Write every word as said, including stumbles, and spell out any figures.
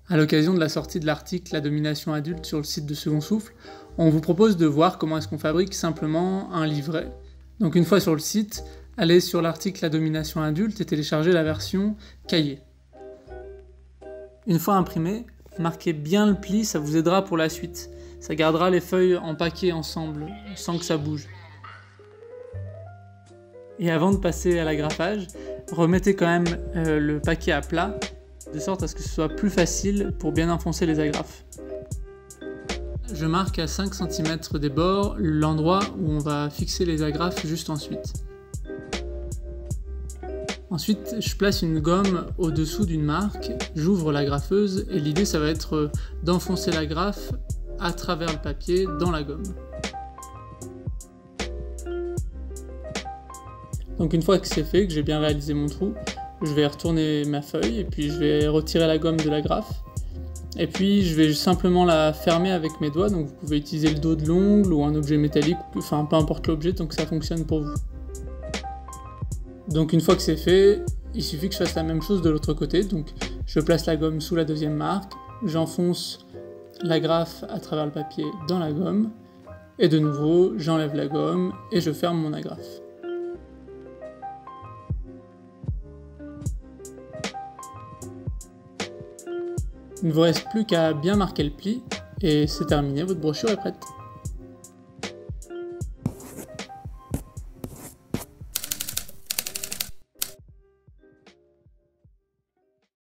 À l'occasion de la sortie de l'article La domination adulte sur le site de Second Souffle, on vous propose de voir comment est-ce qu'on fabrique simplement un livret. Donc une fois sur le site, allez sur l'article La domination adulte et téléchargez la version cahier. Une fois imprimé, marquez bien le pli, ça vous aidera pour la suite. Ça gardera les feuilles empaquetées ensemble, sans que ça bouge. Et avant de passer à l'agrafage, remettez quand même euh, le paquet à plat, de sorte à ce que ce soit plus facile pour bien enfoncer les agrafes. Je marque à cinq centimètres des bords l'endroit où on va fixer les agrafes juste ensuite. Ensuite, je place une gomme au-dessous d'une marque, j'ouvre la graffeuse et l'idée ça va être d'enfoncer l'agrafe à travers le papier dans la gomme. Donc une fois que c'est fait, que j'ai bien réalisé mon trou, je vais retourner ma feuille et puis je vais retirer la gomme de l'agrafe. Et puis je vais simplement la fermer avec mes doigts, donc vous pouvez utiliser le dos de l'ongle ou un objet métallique, enfin peu importe l'objet tant que ça fonctionne pour vous. Donc une fois que c'est fait, il suffit que je fasse la même chose de l'autre côté, donc je place la gomme sous la deuxième marque, j'enfonce l'agrafe à travers le papier dans la gomme, et de nouveau j'enlève la gomme et je ferme mon agrafe. Il ne vous reste plus qu'à bien marquer le pli, et c'est terminé, votre brochure est prête.